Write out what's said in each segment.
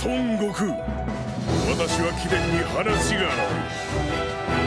孫悟空、私は貴殿に話がある。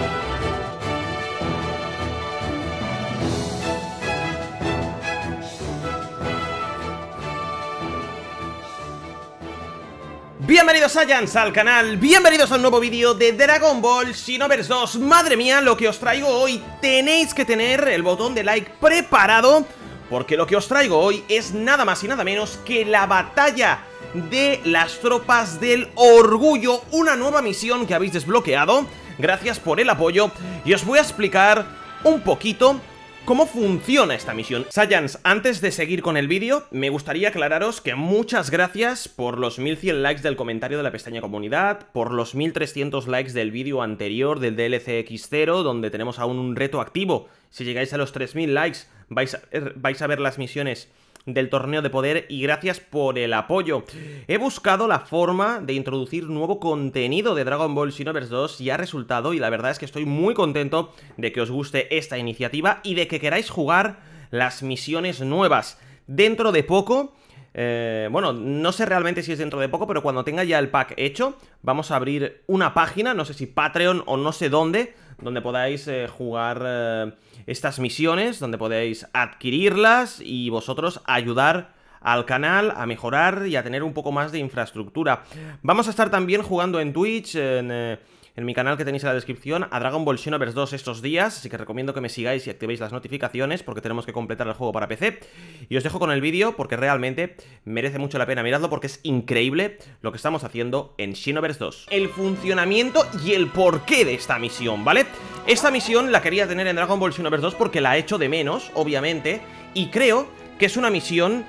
Bienvenidos Saiyans al canal, bienvenidos a un nuevo vídeo de Dragon Ball Xenoverse 2. Madre mía, lo que os traigo hoy, tenéis que tener el botón de like preparado, porque lo que os traigo hoy es nada más y nada menos que la batalla de las tropas del orgullo, una nueva misión que habéis desbloqueado. Gracias por el apoyo y os voy a explicar un poquito ¿cómo funciona esta misión? Saiyans, antes de seguir con el vídeo, me gustaría aclararos que muchas gracias por los 1100 likes del comentario de la pestaña comunidad, por los 1300 likes del vídeo anterior del DLC X0, donde tenemos aún un reto activo. Si llegáis a los 3000 likes, vais a ver las misiones del torneo de poder, y gracias por el apoyo. He buscado la forma de introducir nuevo contenido de Dragon Ball Xenoverse 2 y ha resultado, y la verdad es que estoy muy contento de que os guste esta iniciativa y de que queráis jugar las misiones nuevas. Dentro de poco, bueno, no sé realmente si es dentro de poco, pero cuando tenga ya el pack hecho, vamos a abrir una página, no sé si Patreon o no sé dónde, donde podáis jugar estas misiones, donde podéis adquirirlas y vosotros ayudar al canal a mejorar y a tener un poco más de infraestructura. Vamos a estar también jugando en Twitch, en mi canal que tenéis en la descripción, a Dragon Ball Xenoverse 2 estos días, así que recomiendo que me sigáis y activéis las notificaciones porque tenemos que completar el juego para PC. Y os dejo con el vídeo porque realmente merece mucho la pena miradlo, porque es increíble lo que estamos haciendo en Xenoverse 2. El funcionamiento y el porqué de esta misión, ¿vale? Esta misión la quería tener en Dragon Ball Xenoverse 2 porque la echo de menos, obviamente, y creo que es una misión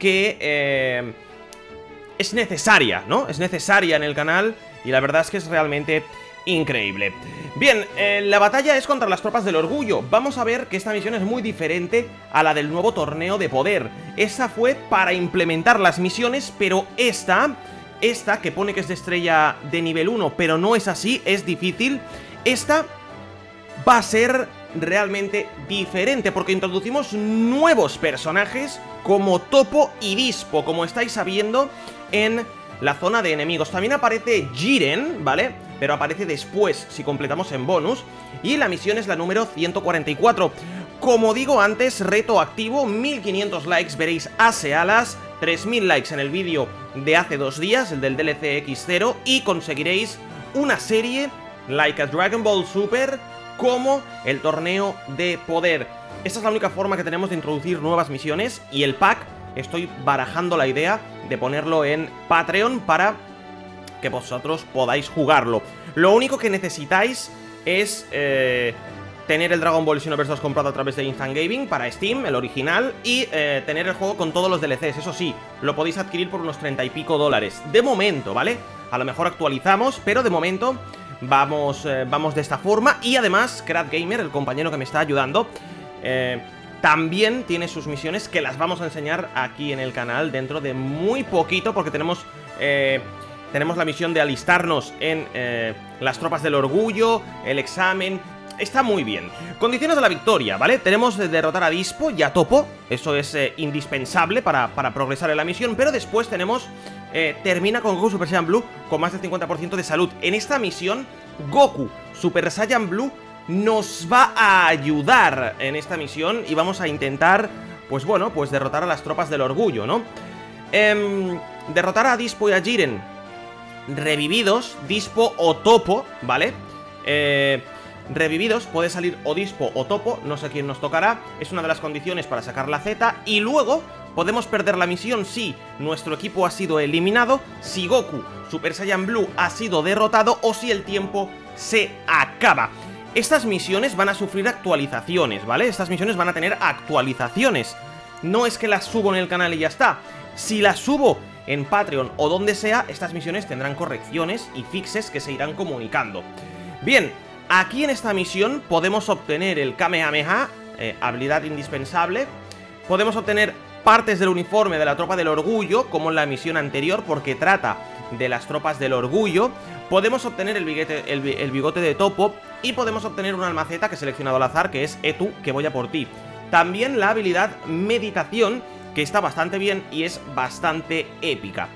que es necesaria, ¿no? Es necesaria en el canal y la verdad es que es realmente increíble. Bien, la batalla es contra las tropas del orgullo. Vamos a ver que esta misión es muy diferente a la del nuevo torneo de poder. Esa fue para implementar las misiones, pero esta que pone que es de estrella de nivel 1, pero no es así, es difícil. Esta va a ser realmente diferente porque introducimos nuevos personajes como Toppo y Dispo, como estáis sabiendo, en la zona de enemigos. También aparece Jiren, ¿vale? Pero aparece después, si completamos en bonus. Y la misión es la número 144. Como digo antes, reto activo, 1500 likes, veréis a Sealas, 3000 likes en el vídeo de hace 2 días, el del DLC X0, y conseguiréis una serie, like a Dragon Ball Super, como el torneo de poder. Esta es la única forma que tenemos de introducir nuevas misiones, y el pack estoy barajando la idea de ponerlo en Patreon para que vosotros podáis jugarlo. Lo único que necesitáis es tener el Dragon Ball Xenoverse 2 comprado a través de Instant Gaming para Steam, el original, y tener el juego con todos los DLCs. Eso sí, lo podéis adquirir por unos 30 y pico dólares. De momento, ¿vale? A lo mejor actualizamos, pero de momento vamos de esta forma. Y además, Krat Gamer, el compañero que me está ayudando, también tiene sus misiones que las vamos a enseñar aquí en el canal dentro de muy poquito, porque tenemos la misión de alistarnos en las tropas del orgullo, el examen. Está muy bien. Condiciones de la victoria, ¿vale? Tenemos de derrotar a Dispo y a Toppo. Eso es indispensable para progresar en la misión. Pero después tenemos termina con Goku Super Saiyan Blue con más del 50% de salud. En esta misión, Goku Super Saiyan Blue nos va a ayudar en esta misión y vamos a intentar, pues bueno, pues derrotar a las tropas del orgullo, ¿no? Derrotar a Dispo y a Jiren revividos, Dispo o Toppo, ¿vale? Revividos, puede salir o Dispo o Toppo, no sé quién nos tocará. Es una de las condiciones para sacar la Z. Y luego podemos perder la misión si nuestro equipo ha sido eliminado, si Goku Super Saiyan Blue ha sido derrotado o si el tiempo se acaba. Estas misiones van a sufrir actualizaciones, ¿vale? Estas misiones van a tener actualizaciones. No es que las subo en el canal y ya está. Si las subo en Patreon o donde sea, estas misiones tendrán correcciones y fixes que se irán comunicando. Bien, aquí en esta misión podemos obtener el Kamehameha, habilidad indispensable. Podemos obtener partes del uniforme de la tropa del orgullo, como en la misión anterior, porque trata de las tropas del orgullo. Podemos obtener el bigote de Toppo y podemos obtener una almaceta que he seleccionado al azar, que es Etu, que voy a por ti. También la habilidad meditación, que está bastante bien y es bastante épica.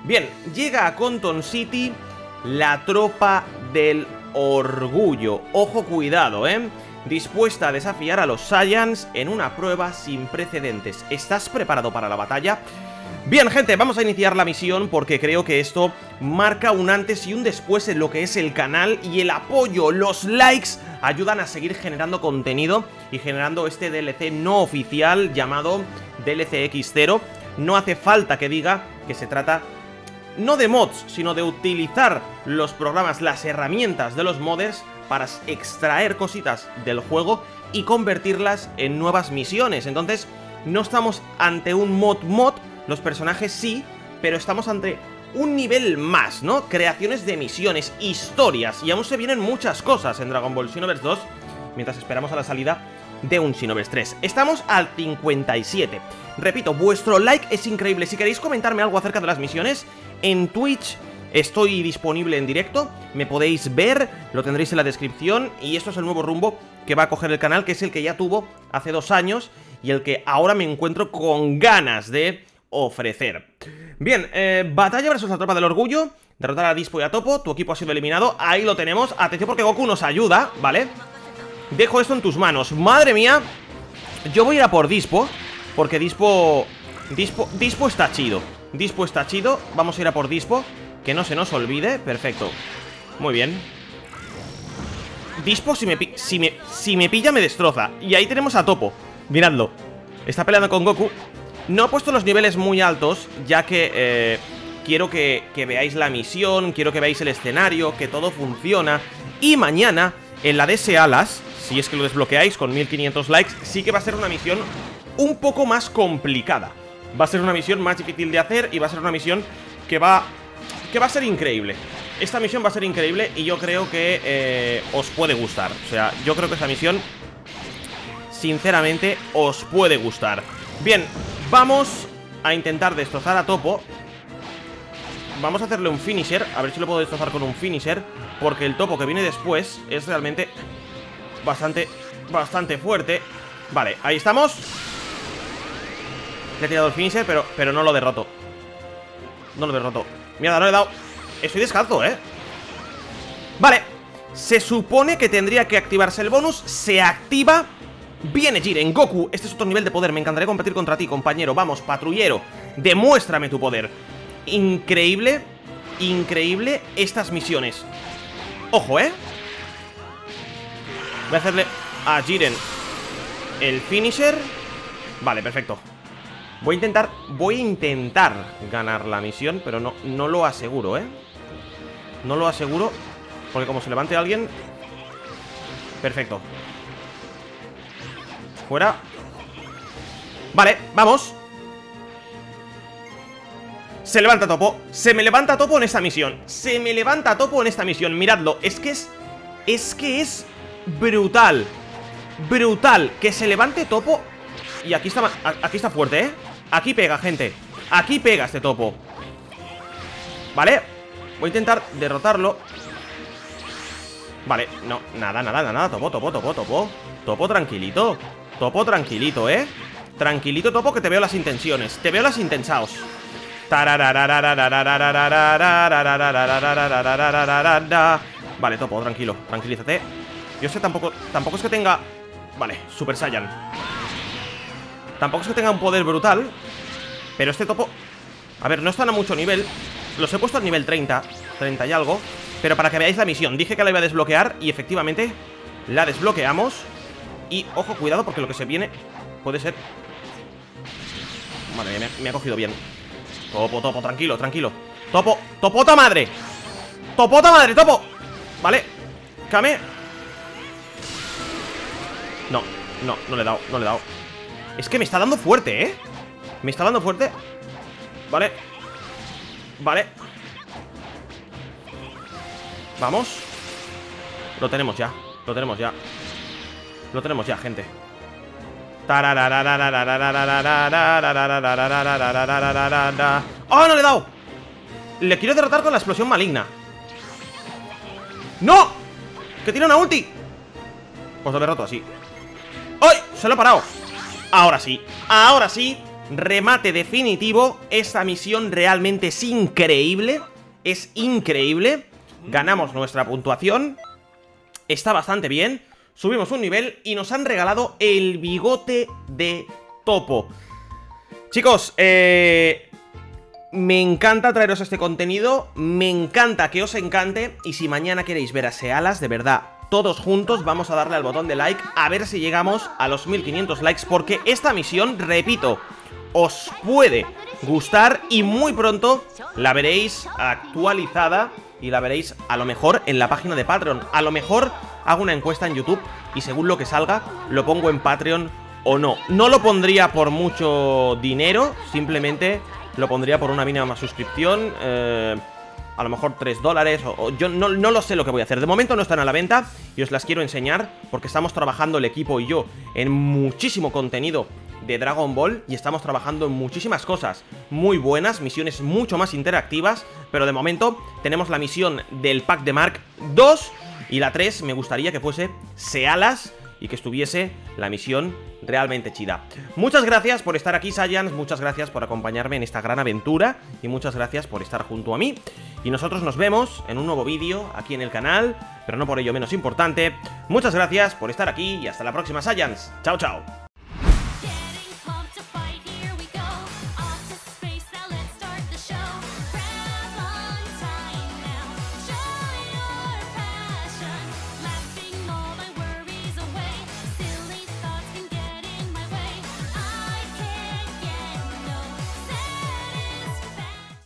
Bien, llega a Conton City la tropa del orgullo. Ojo, cuidado, dispuesta a desafiar a los Saiyans en una prueba sin precedentes. ¿Estás preparado para la batalla? Bien, gente, vamos a iniciar la misión porque creo que esto marca un antes y un después en lo que es el canal, y el apoyo, los likes ayudan a seguir generando contenido y generando este DLC no oficial llamado DLC X0. No hace falta que diga que se trata no de mods, sino de utilizar los programas, las herramientas de los modders para extraer cositas del juego y convertirlas en nuevas misiones. Entonces, no estamos ante un mod, los personajes sí, pero estamos ante un nivel más, ¿no? Creaciones de misiones, historias, y aún se vienen muchas cosas en Dragon Ball Xenoverse 2, mientras esperamos a la salida de un Xenoverse 3. Estamos al 57. Repito, vuestro like es increíble. Si queréis comentarme algo acerca de las misiones, en Twitch estoy disponible en directo, me podéis ver, lo tendréis en la descripción, y esto es el nuevo rumbo que va a coger el canal, que es el que ya tuvo hace 2 años y el que ahora me encuentro con ganas de ofrecer. Bien, batalla versus la tropa del orgullo. Derrotar a Dispo y a Toppo. Tu equipo ha sido eliminado, ahí lo tenemos. Atención porque Goku nos ayuda, ¿vale? Dejo esto en tus manos. Madre mía. Yo voy a ir a por Dispo, porque Dispo está chido. Dispo está chido, vamos a ir a por Dispo, que no se nos olvide. Perfecto, muy bien. Dispo si me pilla me destroza. Y ahí tenemos a Toppo, miradlo, está peleando con Goku. No he puesto los niveles muy altos, ya que quiero que veáis la misión, quiero que veáis el escenario, que todo funciona. Y mañana, en la DS Alas, si es que lo desbloqueáis con 1500 likes, sí que va a ser una misión un poco más complicada. Va a ser una misión más difícil de hacer y va a ser una misión que va a ser increíble. Esta misión va a ser increíble y yo creo que os puede gustar. O sea, yo creo que esta misión, sinceramente, os puede gustar. Bien, vamos a intentar destrozar a Toppo. Vamos a hacerle un finisher, a ver si lo puedo destrozar con un finisher, porque el Toppo que viene después es realmente bastante fuerte. Vale, ahí estamos. Le he tirado el finisher, pero no lo derroto. No lo derroto. Mierda, no le he dado. Estoy descalzo, Vale, se supone que tendría que activarse el bonus. Se activa. Viene Jiren, Goku, este es otro nivel de poder. Me encantaría competir contra ti, compañero. Vamos, patrullero, demuéstrame tu poder. Increíble, increíble estas misiones. Ojo, Voy a hacerle a Jiren el finisher. Vale, perfecto. Voy a intentar ganar la misión, pero no lo aseguro, No lo aseguro, porque como se levante alguien. Perfecto. Fuera. Vale, vamos. Se levanta Toppo. Se me levanta Toppo en esta misión. Se me levanta Toppo en esta misión. Miradlo, es que es brutal. Brutal, que se levante Toppo. Y aquí está fuerte, Aquí pega, gente. Aquí pega este Toppo. Vale, voy a intentar derrotarlo. Vale, no, nada. Toppo, Toppo, tranquilito. Toppo, tranquilito, Tranquilito, Toppo, que te veo las intenciones. Te veo las intensaos. Vale, Toppo, tranquilo, tranquilízate. Yo sé, tampoco es que tenga... Vale, Super Saiyan. Tampoco es que tenga un poder brutal, pero este Toppo... A ver, no están a mucho nivel. Los he puesto al nivel 30 y algo. Pero para que veáis la misión, dije que la iba a desbloquear y efectivamente la desbloqueamos. Y, ojo, cuidado, porque lo que se viene puede ser... Madre mía, me ha cogido bien. Toppo, tranquilo. Toppo, Topota madre. Toppo. Vale, Kame. No le he dado. Es que me está dando fuerte, Me está dando fuerte. Vale. Vamos. Lo tenemos ya, gente. ¡Oh, no le he dado! Le quiero derrotar con la explosión maligna. ¡No! ¡Que tiene una ulti! Pues lo he derroto así. ¡Ay! Se lo he parado. Ahora sí, remate definitivo. Esta misión realmente es increíble. Es increíble. Ganamos nuestra puntuación. Está bastante bien. Subimos un nivel y nos han regalado el bigote de topo. Chicos, me encanta traeros este contenido. Me encanta que os encante. Y si mañana queréis ver a Sealas, de verdad, todos juntos vamos a darle al botón de like. A ver si llegamos a los 1500 likes. Porque esta misión, repito, os puede gustar. Y muy pronto la veréis actualizada. Y la veréis a lo mejor en la página de Patreon. A lo mejor hago una encuesta en YouTube y según lo que salga, lo pongo en Patreon o no. No lo pondría por mucho dinero, simplemente lo pondría por una mínima suscripción. A lo mejor $3 o yo no lo sé lo que voy a hacer. De momento no están a la venta y os las quiero enseñar porque estamos trabajando el equipo y yo en muchísimo contenido de Dragon Ball y estamos trabajando en muchísimas cosas muy buenas, misiones mucho más interactivas, pero de momento tenemos la misión del pack de Mark 2 y la 3 me gustaría que fuese Sealas y que estuviese la misión realmente chida. Muchas gracias por estar aquí, Saiyans, muchas gracias por acompañarme en esta gran aventura y muchas gracias por estar junto a mí. Y nosotros nos vemos en un nuevo vídeo aquí en el canal, pero no por ello menos importante. Muchas gracias por estar aquí y hasta la próxima, Saiyans. Chao, chao.